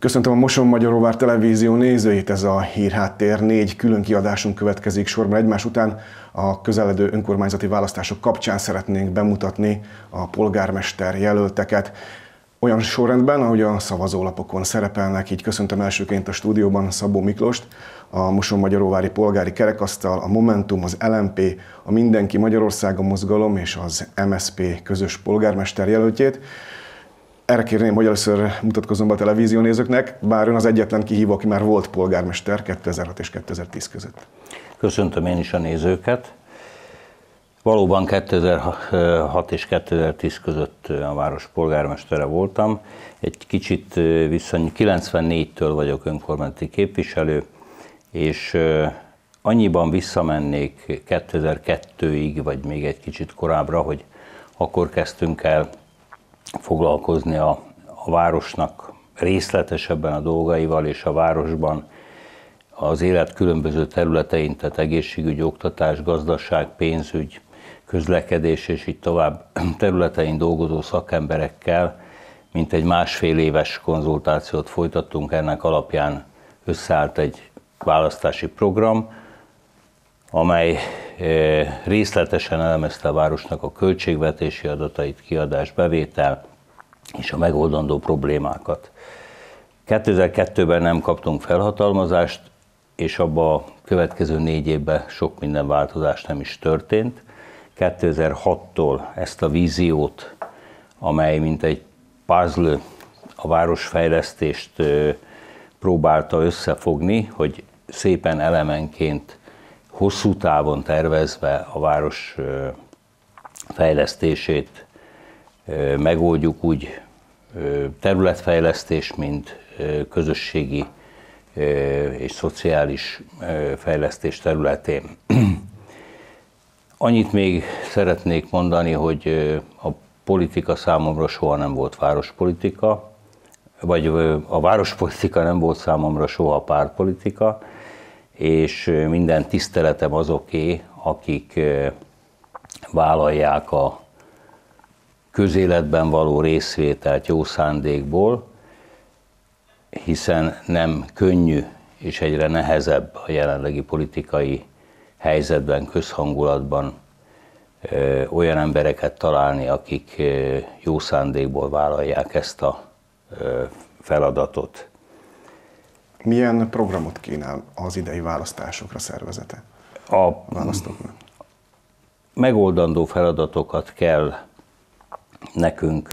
Köszöntöm a Mosonmagyaróvár Televízió nézőit, ez a Hírháttér 4 külön kiadásunk következik sorban egymás után. A közeledő önkormányzati választások kapcsán szeretnénk bemutatni a polgármester jelölteket. Olyan sorrendben, ahogy a szavazólapokon szerepelnek, így köszöntöm elsőként a stúdióban Szabó Miklóst, a Mosonmagyaróvári Polgári Kerekasztal, a Momentum, az LMP, a Mindenki Magyarországon mozgalom és az MSZP közös polgármester jelöltjét. Erre kérném, hogy először mutatkozzon be a televíziónézőknek, bár ön az egyetlen kihívó, aki már volt polgármester 2006 és 2010 között. Köszöntöm én is a nézőket. Valóban 2006 és 2010 között a város polgármestere voltam. Egy kicsit 94-től vagyok önkormányzati képviselő, és annyiban visszamennék 2002-ig, vagy még egy kicsit korábbra, hogy akkor kezdtünk el foglalkozni a városnak részletesebben a dolgaival, és a városban az élet különböző területein, tehát egészségügy, oktatás, gazdaság, pénzügy, közlekedés és így tovább területein dolgozó szakemberekkel, mint egy másfél éves konzultációt folytattunk, ennek alapján összeállt egy választási program, amely részletesen elemezte a városnak a költségvetési adatait, kiadás, bevétel és a megoldandó problémákat. 2002-ben nem kaptunk felhatalmazást, és abban a következő 4 évben sok minden változás nem is történt. 2006-tól ezt a víziót, amely mint egy puzzle a városfejlesztést próbálta összefogni, hogy szépen elemenként hosszú távon tervezve a város fejlesztését megoldjuk úgy területfejlesztés, mint közösségi és szociális fejlesztés területén. Annyit még szeretnék mondani, hogy a politika számomra soha nem volt várospolitika, vagy a várospolitika nem volt számomra soha pártpolitika, és minden tiszteletem azoké, akik vállalják a közéletben való részvételt jó szándékból, hiszen nem könnyű és egyre nehezebb a jelenlegi politikai helyzetben, közhangulatban olyan embereket találni, akik jó szándékból vállalják ezt a feladatot. Milyen programot kínál az idei választásokra szervezete? A megoldandó feladatokat kell nekünk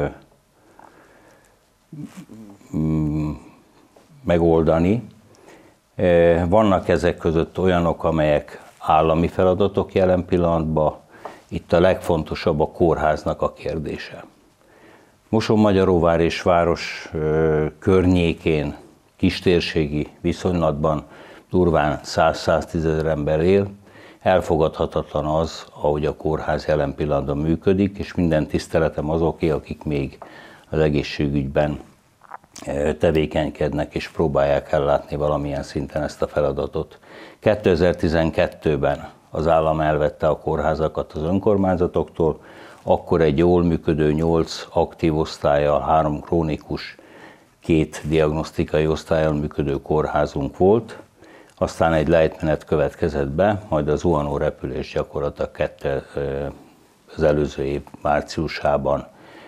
megoldani. Vannak ezek között olyanok, amelyek állami feladatok jelen pillanatban. Itt a legfontosabb a kórháznak a kérdése. Mosonmagyaróvár és város környékén kistérségi viszonylatban durván 100-110 ezer ember él. Elfogadhatatlan az, ahogy a kórház jelen pillanatban működik, és minden tiszteletem azoké, akik még az egészségügyben tevékenykednek és próbálják ellátni valamilyen szinten ezt a feladatot. 2012-ben az állam elvette a kórházakat az önkormányzatoktól, akkor egy jól működő 8 aktív osztállyal, 3 krónikus, 2 diagnosztikai osztállyal működő kórházunk volt, aztán egy lejtmenet következett be, majd a zuhanó repülés gyakorlatilag az előző év márciusában,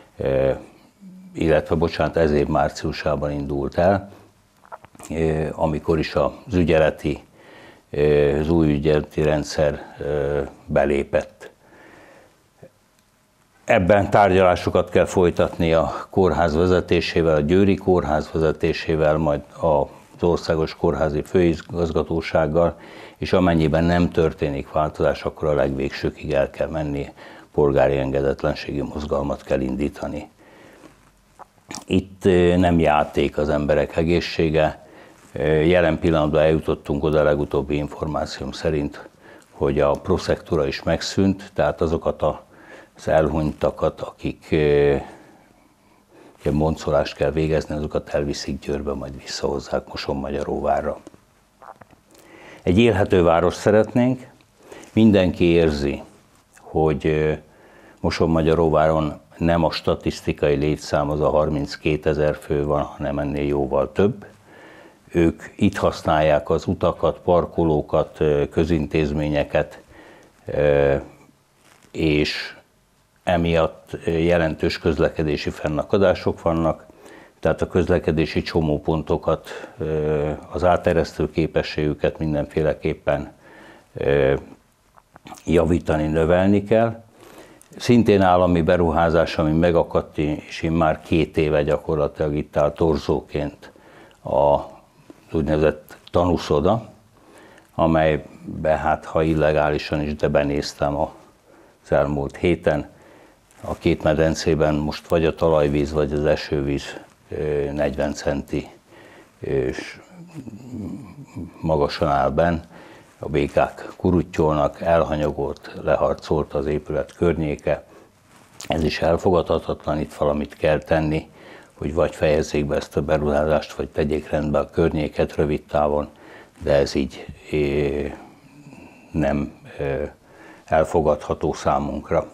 ez év márciusában indult el, amikor is az új ügyeleti rendszer belépett. Ebben tárgyalásokat kell folytatni a kórház vezetésével, a Győri Kórház vezetésével, majd az Országos Kórházi Főigazgatósággal, és amennyiben nem történik változás, akkor a legvégsőkig el kell menni, polgári engedetlenségi mozgalmat kell indítani. Itt nem játék az emberek egészsége. Jelen pillanatban eljutottunk oda, a legutóbbi információm szerint, hogy a proszektúra is megszűnt, tehát azokat az elhunytakat, akik boncolást kell végezni, azokat elviszik Győrbe, majd visszahozzák Mosonmagyaróvárra. Egy élhető város szeretnénk, mindenki érzi, hogy Mosonmagyaróváron nem a statisztikai létszám, az a 32 000 fő van, hanem ennél jóval több. Ők itt használják az utakat, parkolókat, közintézményeket, és emiatt jelentős közlekedési fennakadások vannak, tehát a közlekedési csomópontokat, az áteresztő képességüket mindenféleképpen javítani, növelni kell. Szintén állami beruházás, ami megakadt, és én már 2 éve gyakorlatilag itt áll torzóként az úgynevezett tanúszoda, amelybe hát ha illegálisan is, de benéztem az elmúlt héten. A 2 medencében most vagy a talajvíz, vagy az esővíz 40 centi és magasan áll benn. A békák kuruttyolnak, elhanyagolt, leharcolt az épület környéke. Ez is elfogadhatatlan, itt valamit kell tenni, hogy vagy fejezzék be ezt a beruházást, vagy tegyék rendbe a környéket rövid távon, de ez így nem elfogadható számunkra.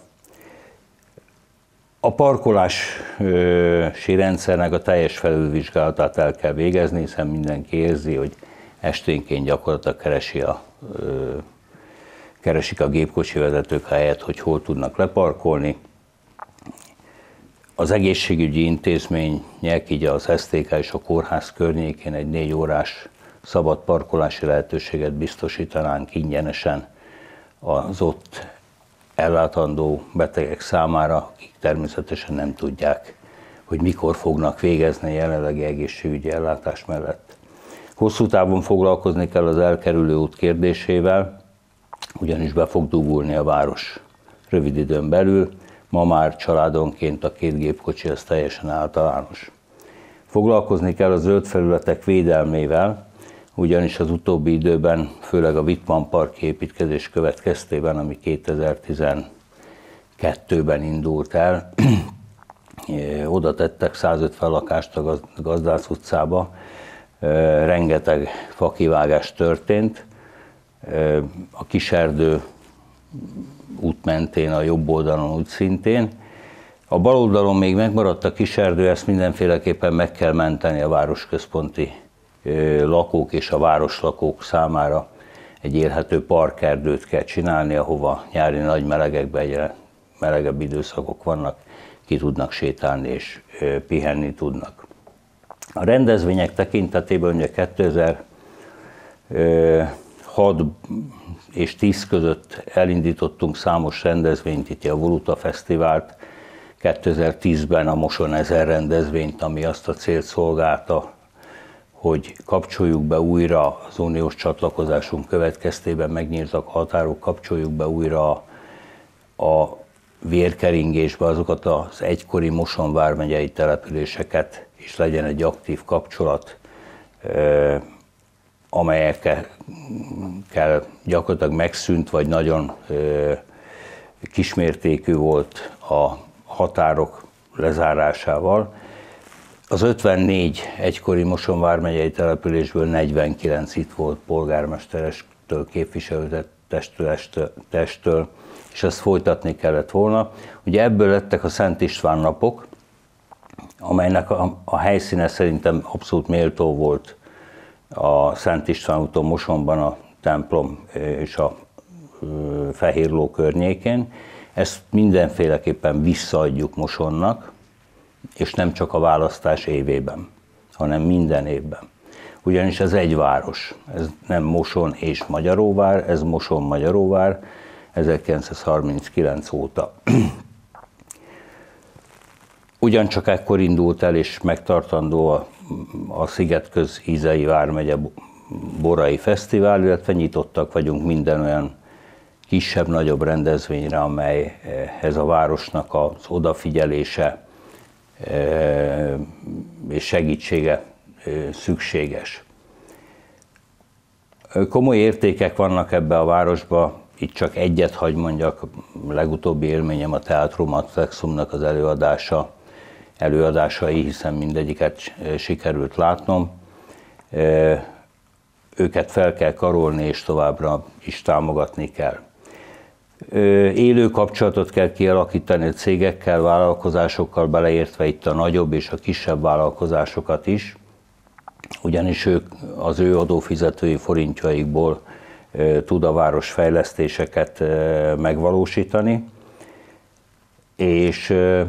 A parkolási rendszernek a teljes felülvizsgálatát el kell végezni, hiszen mindenki érzi, hogy esténként gyakorlatilag keresik a gépkocsi vezetők helyet, hogy hol tudnak leparkolni. Az egészségügyi intézmények, így az STK és a kórház környékén egy 4 órás szabad parkolási lehetőséget biztosítanánk ingyenesen az ott ellátandó betegek számára, akik természetesen nem tudják, hogy mikor fognak végezni a jelenlegi egészségügyi ellátás mellett. Hosszú távon foglalkozni kell az elkerülő út kérdésével, ugyanis be fog dugulni a város rövid időn belül. Ma már családonként a 2 gépkocsi az teljesen általános. Foglalkozni kell a zöld felületek védelmével, ugyanis az utóbbi időben, főleg a Wittmann park építkezés következtében, ami 2012-ben indult el, oda tettek 150 lakást a Gazdász utcába, rengeteg fakivágás történt, a Kiserdő út mentén, a jobb oldalon úgy szintén. A bal oldalon még megmaradt a Kiserdő, ezt mindenféleképpen meg kell menteni a városközponti lakók és a városlakók számára. Egy élhető parkerdőt kell csinálni, ahova nyári nagy melegekben, egyre melegebb időszakok vannak, ki tudnak sétálni és pihenni tudnak. A rendezvények tekintetében ugye 2006 és 10 között elindítottunk számos rendezvényt, itt a Voluta Fesztivált, 2010-ben a Moson 1000 rendezvényt, ami azt a célt szolgálta, hogy kapcsoljuk be újra az uniós csatlakozásunk következtében megnyíltak a határok, kapcsoljuk be újra a vérkeringésbe azokat az egykori Moson vármegyei településeket, és legyen egy aktív kapcsolat, amelyekkel gyakorlatilag megszűnt, vagy nagyon kismértékű volt a határok lezárásával. Az 54 egykori Moson vármegyei településből 49 itt volt polgármesterestől, képviselőtestől, és ezt folytatni kellett volna. Ugye ebből lettek a Szent István napok, amelynek a helyszíne szerintem abszolút méltó volt a Szent István úton Mosonban, a templom és a Fehérló környékén. Ezt mindenféleképpen visszaadjuk Mosonnak, és nem csak a választás évében, hanem minden évben. Ugyanis ez egy város, ez nem Moson és Magyaróvár, ez Moson-Magyaróvár 1939 óta. Ugyancsak ekkor indult el és megtartandó a Szigetköz Ízei vármegye Borai Fesztivál, illetve nyitottak vagyunk minden olyan kisebb-nagyobb rendezvényre, amelyhez a városnak az odafigyelése és segítsége szükséges. Komoly értékek vannak ebbe a városba, itt csak egyet hagy mondjak, a legutóbbi élményem a Teatrum Atlexumnak az előadásai, hiszen mindegyiket sikerült látnom. Őket fel kell karolni, és továbbra is támogatni kell. Élő kapcsolatot kell kialakítani a cégekkel, vállalkozásokkal, beleértve itt a nagyobb és a kisebb vállalkozásokat is, ugyanis ők az ő adófizetői forintjaikból tud a város fejlesztéseket megvalósítani, és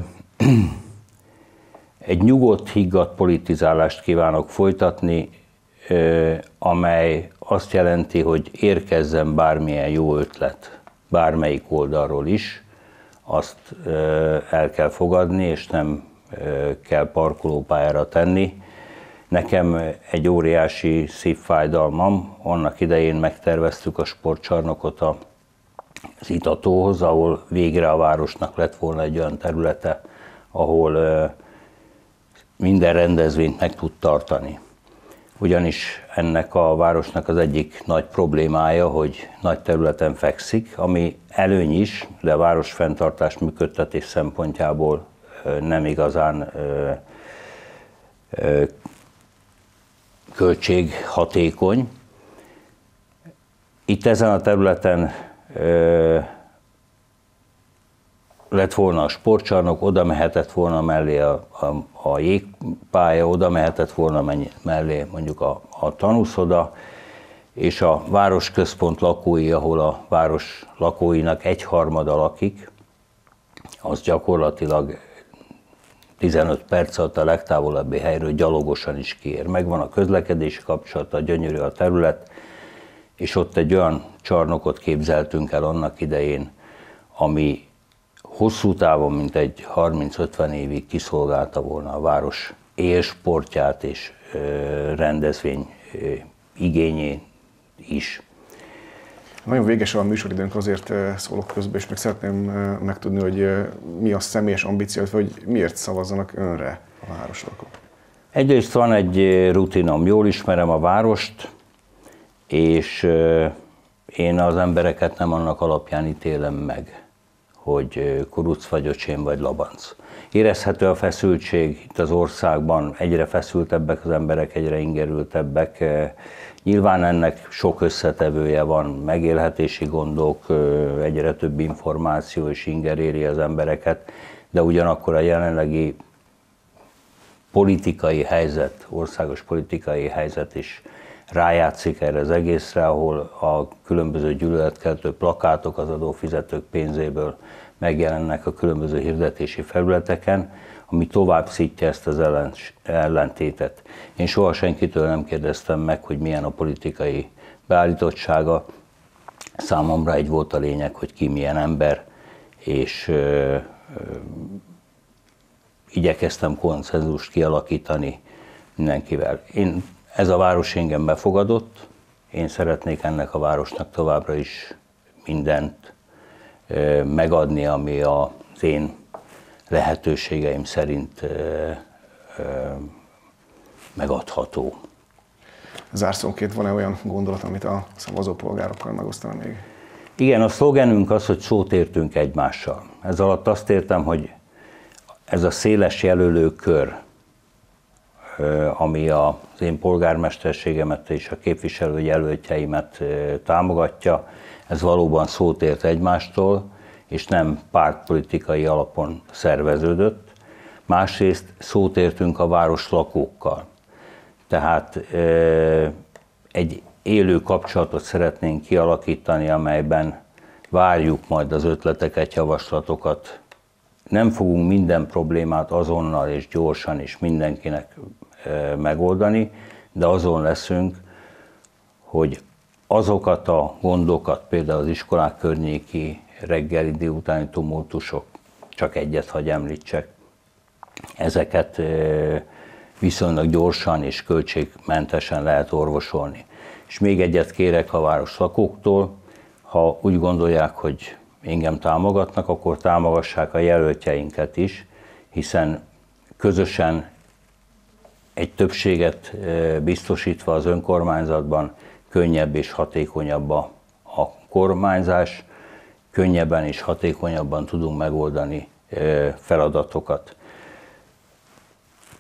egy nyugodt, higgadt politizálást kívánok folytatni, amely azt jelenti, hogy érkezzen bármilyen jó ötlet, bármelyik oldalról is, azt el kell fogadni, és nem kell parkolópályára tenni. Nekem egy óriási szívfájdalmam, annak idején megterveztük a sportcsarnokot az Itatóhoz, ahol végre a városnak lett volna egy olyan területe, ahol minden rendezvényt meg tud tartani. Ugyanis ennek a városnak az egyik nagy problémája, hogy nagy területen fekszik, ami előny is, de a városfenntartás működtetés szempontjából nem igazán költséghatékony. Itt ezen a területen lett volna a sportcsarnok, oda mehetett volna mellé a jégpálya, oda mehetett volna mellé mondjuk a tanúszoda, és a városközpont lakói, ahol a város lakóinak egyharmada lakik, az gyakorlatilag 15 perc alatt a legtávolabbi helyről gyalogosan is kiér. Megvan a közlekedési kapcsolata, gyönyörű a terület, és ott egy olyan csarnokot képzeltünk el annak idején, ami hosszú távon, mint egy 30-50 évig kiszolgálta volna a város élsportját és rendezvény igényét is. Nagyon véges a műsoridőnk, azért szólok közben, és meg szeretném megtudni, hogy mi a személyes ambíciót, vagy miért szavazzanak önre a városlakók? Egyrészt van egy rutinom, jól ismerem a várost, és én az embereket nem annak alapján ítélem meg, hogy kuruc vagy öcsém vagy labanc. Érezhető a feszültség itt az országban, egyre feszültebbek az emberek, egyre ingerültebbek. Nyilván ennek sok összetevője van, megélhetési gondok, egyre több információ és inger éri az embereket, de ugyanakkor a jelenlegi politikai helyzet, országos politikai helyzet is rájátszik erre az egészre, ahol a különböző gyűlöletkeltő plakátok az adófizetők pénzéből megjelennek a különböző hirdetési felületeken, ami tovább szítja ezt az ellentétet. Én soha senkitől nem kérdeztem meg, hogy milyen a politikai beállítottsága. Számomra egy volt a lényeg, hogy ki milyen ember, és igyekeztem konszenzust kialakítani mindenkivel. Ez a város engem befogadott, én szeretnék ennek a városnak továbbra is mindent megadni, ami az én lehetőségeim szerint megadható. Zárszóként van-e olyan gondolat, amit a szavazópolgárokkal megosztana még? Igen, a szlogenünk az, hogy szót értünk egymással. Ez alatt azt értem, hogy ez a széles jelölőkör, ami az én polgármesterségemet és a képviselőjelöltjeimet támogatja, ez valóban szót ért egymástól, és nem pártpolitikai alapon szerveződött. Másrészt szót értünk a város lakókkal. Tehát egy élő kapcsolatot szeretnénk kialakítani, amelyben várjuk majd az ötleteket, javaslatokat. Nem fogunk minden problémát azonnal és gyorsan és mindenkinek megoldani, de azon leszünk, hogy azokat a gondokat, például az iskolák környéki reggeli délutáni tumultusok, csak egyet hagy említsek, ezeket viszonylag gyorsan és költségmentesen lehet orvosolni. És még egyet kérek a város lakóktól, ha úgy gondolják, hogy engem támogatnak, akkor támogassák a jelöltjeinket is, hiszen közösen egy többséget biztosítva az önkormányzatban könnyebb és hatékonyabb a kormányzás, könnyebben és hatékonyabban tudunk megoldani feladatokat.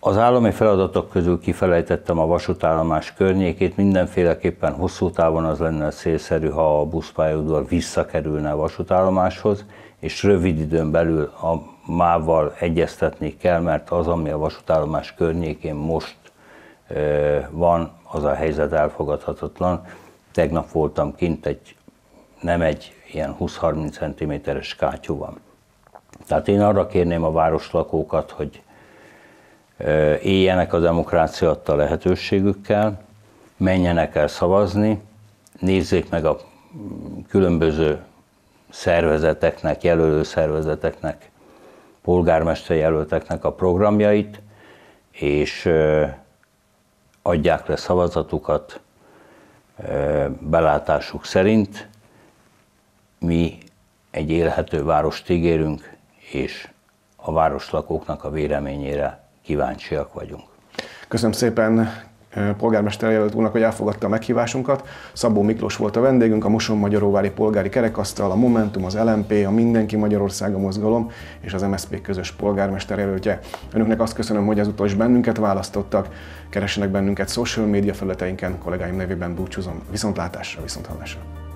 Az állami feladatok közül kifelejtettem a vasútállomás környékét, mindenféleképpen hosszú távon az lenne célszerű, ha a buszpályaudvar visszakerülne a vasútállomáshoz, és rövid időn belül a MÁV-val egyeztetni kell, mert az, ami a vasútállomás környékén most van, az a helyzet elfogadhatatlan. Tegnap voltam kint, nem egy ilyen 20-30 cm-es kátyú van. Tehát én arra kérném a városlakókat, hogy éljenek a demokrácia adta lehetőségükkel, menjenek el szavazni, nézzék meg a különböző szervezeteknek, jelölő szervezeteknek, polgármester jelölteknek a programjait, és adják le szavazatukat belátásuk szerint. Mi egy élhető várost ígérünk, és a városlakóknak a véleményére kíváncsiak vagyunk. Köszönöm szépen polgármester jelölt úrnak, hogy elfogadta a meghívásunkat. Szabó Miklós volt a vendégünk, a Mosonmagyaróvári Polgári Kerekasztal, a Momentum, az LMP, a Mindenki Magyarországa mozgalom és az MSZP közös polgármester jelöltje. Önöknek azt köszönöm, hogy ezúttal is bennünket választottak. Keressenek bennünket social média felületeinken, kollégáim nevében búcsúzom. Viszontlátásra, viszonthallásra.